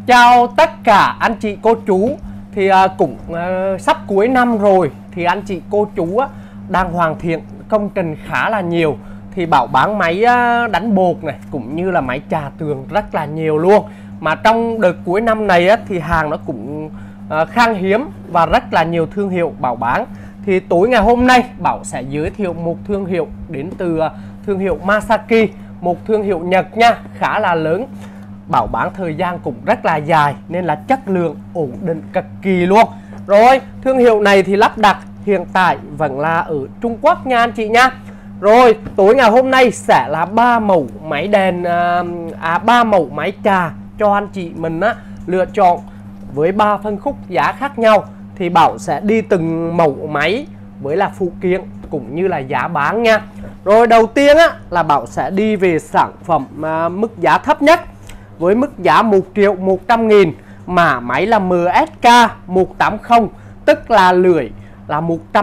Chào tất cả anh chị cô chú. Thì cũng sắp cuối năm rồi, thì anh chị cô chú đang hoàn thiện công trình khá là nhiều. Thì Bảo bán máy đánh bột này cũng như là máy trà tường rất là nhiều luôn. Mà trong đợt cuối năm này thì hàng nó cũng khan hiếm và rất là nhiều thương hiệu Bảo bán. Thì tối ngày hôm nay Bảo sẽ giới thiệu một thương hiệu đến từ thương hiệu Masaki, một thương hiệu Nhật nha, khá là lớn. Bảo bán thời gian cũng rất là dài nên là chất lượng ổn định cực kỳ luôn. Rồi, thương hiệu này thì lắp đặt hiện tại vẫn là ở Trung Quốc nha anh chị nha. Rồi, tối ngày hôm nay sẽ là 3 mẫu máy đèn 3 mẫu máy trà cho anh chị mình lựa chọn với 3 phân khúc giá khác nhau. Thì Bảo sẽ đi từng mẫu máy với là phụ kiện cũng như là giá bán nha. Rồi đầu tiên là Bảo sẽ đi về sản phẩm mức giá thấp nhất với mức giá 1.100.000, mà máy là MSK 180, tức là lưỡi là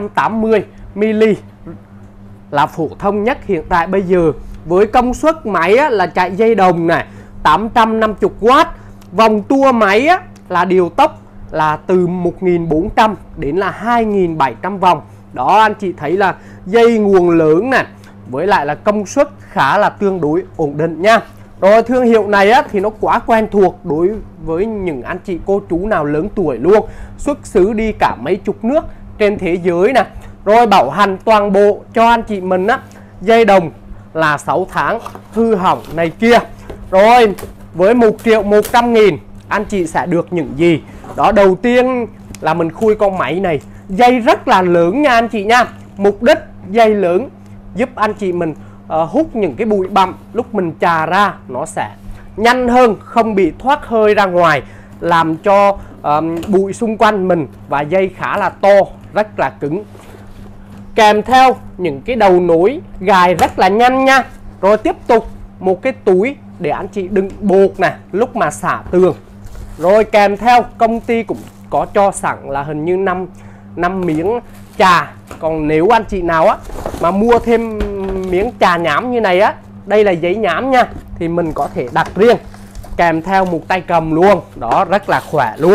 180mm, là phổ thông nhất hiện tại bây giờ. Với công suất máy là chạy dây đồng này 850W, vòng tua máy là điều tốc là từ 1.400 đến là 2.700 vòng. Đó, anh chị thấy là dây nguồn lớn này, với lại là công suất khá là tương đối ổn định nha. Rồi, thương hiệu này thì nó quá quen thuộc đối với những anh chị cô chú nào lớn tuổi luôn, xuất xứ đi cả mấy chục nước trên thế giới nè. Rồi, bảo hành toàn bộ cho anh chị mình dây đồng là 6 tháng hư hỏng này kia. Rồi, với 1.100.000 anh chị sẽ được những gì? Đó, đầu tiên là mình khui con máy này, dây rất là lớn nha anh chị nha. Mục đích dây lớn giúp anh chị mình hút những cái bụi bặm lúc mình chà ra nó sẽ nhanh hơn, không bị thoát hơi ra ngoài, làm cho bụi xung quanh mình, và dây khá là to, rất là cứng. Kèm theo những cái đầu nối gài rất là nhanh nha. Rồi tiếp tục một cái túi để anh chị đựng bột nè lúc mà xả tường. Rồi kèm theo công ty cũng có cho sẵn là hình như 5 miếng trà. Còn nếu anh chị nào mà mua thêm miếng trà nhám như này đây là giấy nhám nha, thì mình có thể đặt riêng. Kèm theo một tay cầm luôn, đó, rất là khỏe luôn.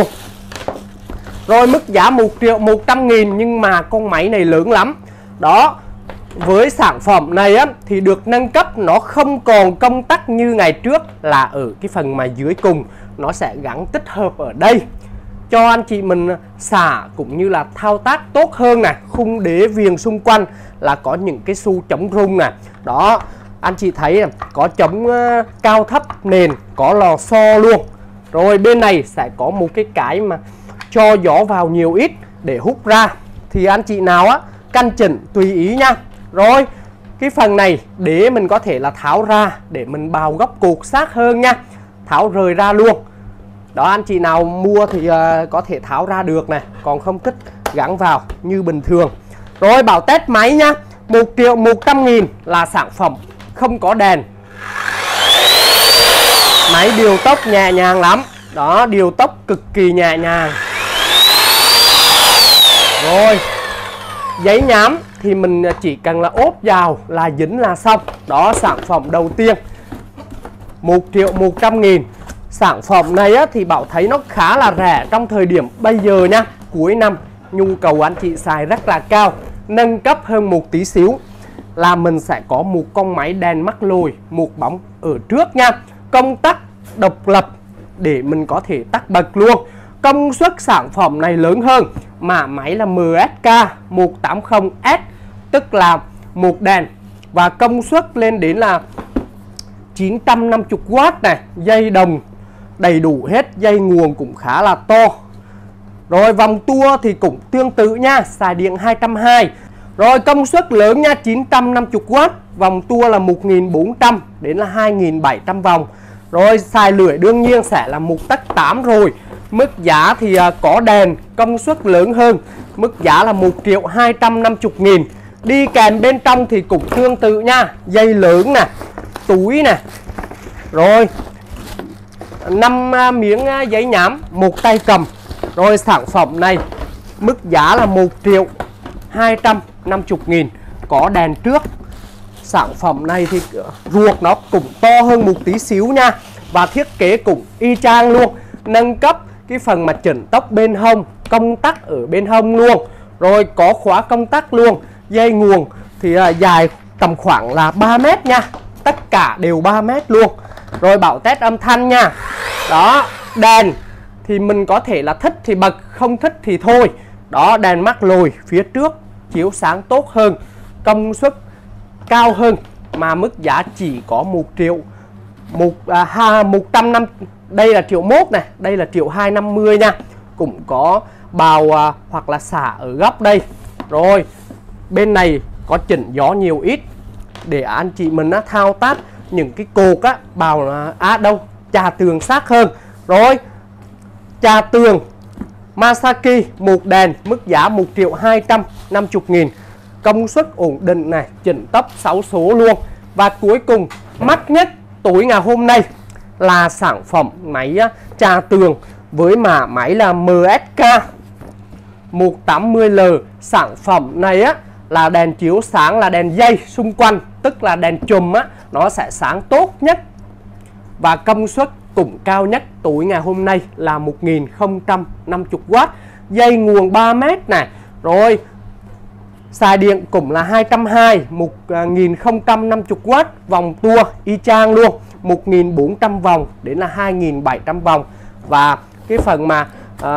Rồi, mức giá 1.100.000 nhưng mà con máy này lớn lắm. Đó, với sản phẩm này thì được nâng cấp, nó không còn công tắc như ngày trước là ở cái phần mà dưới cùng, nó sẽ gắn tích hợp ở đây cho anh chị mình xả cũng như là thao tác tốt hơn nè. Khung đế viền xung quanh là có những cái xu chống rung nè. Đó, anh chị thấy có chống cao thấp nền, có lò xo luôn. Rồi bên này sẽ có một cái mà cho gió vào nhiều ít để hút ra, thì anh chị nào căn chỉnh tùy ý nha. Rồi, cái phần này để mình có thể là tháo ra để mình bào góc cột sát hơn nha, tháo rời ra luôn. Đó, anh chị nào mua thì có thể tháo ra được này, còn không thích gắn vào như bình thường. Rồi, bảo test máy nha. 1.100.000 là sản phẩm không có đèn. Máy điều tốc nhẹ nhàng lắm. Đó, điều tốc cực kỳ nhẹ nhàng. Rồi, giấy nhám thì mình chỉ cần là ốp vào là dính là xong. Đó, sản phẩm đầu tiên 1.100.000. Sản phẩm này thì Bảo thấy nó khá là rẻ trong thời điểm bây giờ nha. Cuối năm nhu cầu anh chị xài rất là cao. Nâng cấp hơn một tí xíu là mình sẽ có một con máy đèn mắc lồi, một bóng ở trước nha. Công tắc độc lập để mình có thể tắt bật luôn. Công suất sản phẩm này lớn hơn, mà máy là MSK 180S, tức là một đèn, và công suất lên đến là 950W này. Dây đồng đầy đủ hết, dây nguồn cũng khá là to. Rồi, vòng tua thì cũng tương tự nha, xài điện 220. Rồi, công suất lớn nha, 950W, vòng tua là 1.400 đến là 2.700 vòng. Rồi, xài lưỡi đương nhiên sẽ là 1,8 tấc rồi. Mức giá thì có đèn, công suất lớn hơn, mức giá là 1.250.000. Đi kèm bên trong thì cũng tương tự nha, dây lớn nè, túi nè. Rồi, 5 miếng giấy nhám, một tay cầm. Rồi, sản phẩm này mức giá là 1.250.000, có đèn trước. Sản phẩm này thì ruột nó cũng to hơn một tí xíu nha, và thiết kế cũng y chang luôn. nâng cấp cái phần mà chỉnh tốc bên hông, công tắc ở bên hông luôn. Rồi có khóa công tắc luôn. Dây nguồn thì dài tầm khoảng là 3 mét nha. Tất cả đều 3 mét luôn. Rồi bảo test âm thanh nha. Đó, đèn thì mình có thể là thích thì bật, không thích thì thôi. Đó, đèn mắc lồi phía trước chiếu sáng tốt hơn, công suất cao hơn, mà mức giá chỉ có 1 triệu 150. Đây là 1 triệu 1 này, đây là 1 triệu 250 nha. Cũng có bào hoặc là xả ở góc đây. Rồi bên này có chỉnh gió nhiều ít để anh chị mình thao tác những cái cột bào trà tường sát hơn. Rồi trà tường Masaki một đèn, mức giá 1 triệu 250 nghìn, công suất ổn định này, chỉnh tốc 6 số luôn. Và cuối cùng mắc nhất tối ngày hôm nay là sản phẩm máy trà tường với mã máy là MSK 180L. Sản phẩm này là đèn chiếu sáng là đèn dây xung quanh, tức là đèn chùm nó sẽ sáng tốt nhất và công suất cũng cao nhất tối ngày hôm nay là 1050W. Dây nguồn 3 mét này. Rồi xài điện cũng là 220, 1050W, vòng tua y chang luôn, 1400 vòng đến là 2700 vòng. Và cái phần mà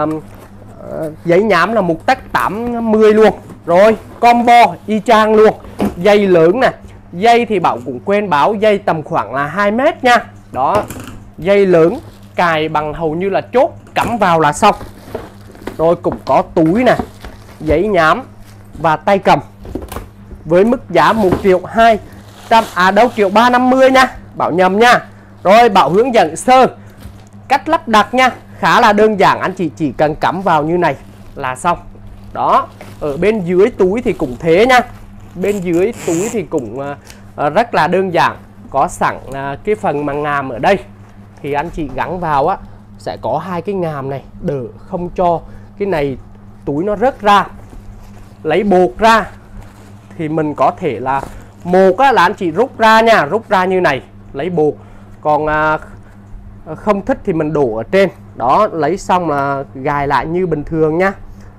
giấy nhám là một tách 80 luôn. Rồi combo y chang luôn. Dây lớn này, dây thì Bảo cũng quên báo, dây tầm khoảng là 2 mét nha. Đó, dây lớn cài bằng hầu như là chốt, cắm vào là xong. Rồi cũng có túi này, giấy nhám và tay cầm với mức giá 1 triệu 200, đâu 1 triệu 350 nha, Bảo nhầm nha. Rồi Bảo hướng dẫn sơ cách lắp đặt nha, khá là đơn giản, anh chị chỉ cần cắm vào như này là xong. Đó, ở bên dưới túi thì cũng thế nha. Bên dưới túi thì cũng rất là đơn giản, có sẵn cái phần mà ngàm ở đây thì anh chị gắn vào sẽ có hai cái ngàm này, đỡ không cho cái này túi nó rớt ra. Lấy bột ra thì mình có thể là một là anh chị rút ra nha, rút ra như này lấy bột, còn không thích thì mình đổ ở trên. Đó, lấy xong là gài lại như bình thường nha.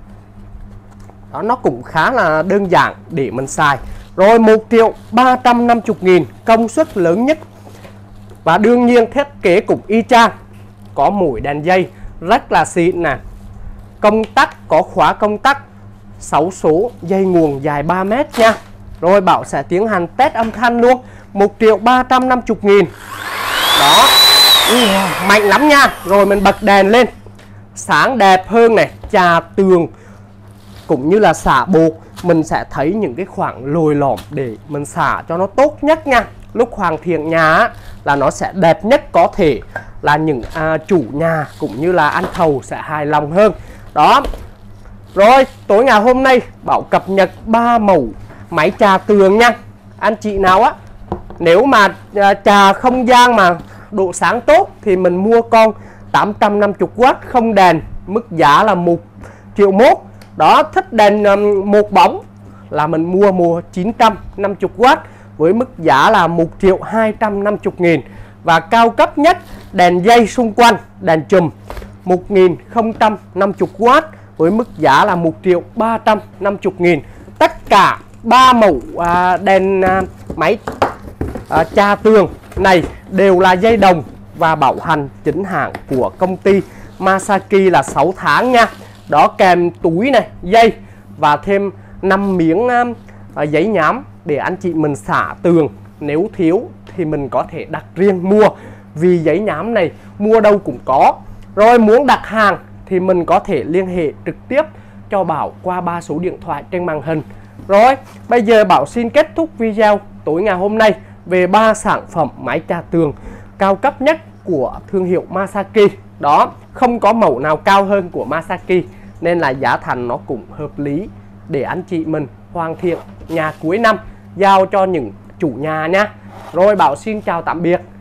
Đó, nó cũng khá là đơn giản để mình xài. Rồi 1 triệu 350 nghìn, công suất lớn nhất. Và đương nhiên thiết kế cũng y chang, có mũi đèn dây rất là xịn nè, công tắc có khóa công tắc 6 số, dây nguồn dài 3 mét nha. Rồi Bảo sẽ tiến hành test âm thanh luôn. 1 triệu 350 nghìn. Đó, mạnh lắm nha. Rồi mình bật đèn lên, sáng đẹp hơn này, trà tường cũng như là xả bột mình sẽ thấy những cái khoảng lồi lõm để mình xả cho nó tốt nhất nha. Lúc hoàn thiện nhà là nó sẽ đẹp nhất có thể, là những chủ nhà cũng như là anh thầu sẽ hài lòng hơn. Đó. Rồi tối ngày hôm nay Bảo cập nhật 3 mẫu máy trà tường nha. Anh chị nào nếu mà trà không gian mà độ sáng tốt thì mình mua con 850W không đèn, mức giá là 1 triệu 1. Đó, thích đèn một bóng là mình mua 950W với mức giá là 1 triệu 250 nghìn. Và cao cấp nhất đèn dây xung quanh, đèn chùm 1050W với mức giá là 1 triệu 350 nghìn. Tất cả 3 mẫu đèn máy trà tường này đều là dây đồng và bảo hành chính hãng của công ty Masaki là 6 tháng nha. Đó, kèm túi này, dây và thêm 5 miếng giấy nhám để anh chị mình xả tường. Nếu thiếu thì mình có thể đặt riêng mua, vì giấy nhám này mua đâu cũng có. Rồi muốn đặt hàng thì mình có thể liên hệ trực tiếp cho Bảo qua 3 số điện thoại trên màn hình. Rồi bây giờ Bảo xin kết thúc video tối ngày hôm nay về 3 sản phẩm máy trà tường cao cấp nhất của thương hiệu Masaki. Đó, không có mẫu nào cao hơn của Masaki nên là giá thành nó cũng hợp lý để anh chị mình hoàn thiện nhà cuối năm giao cho những chủ nhà nha. Rồi Bảo xin chào tạm biệt.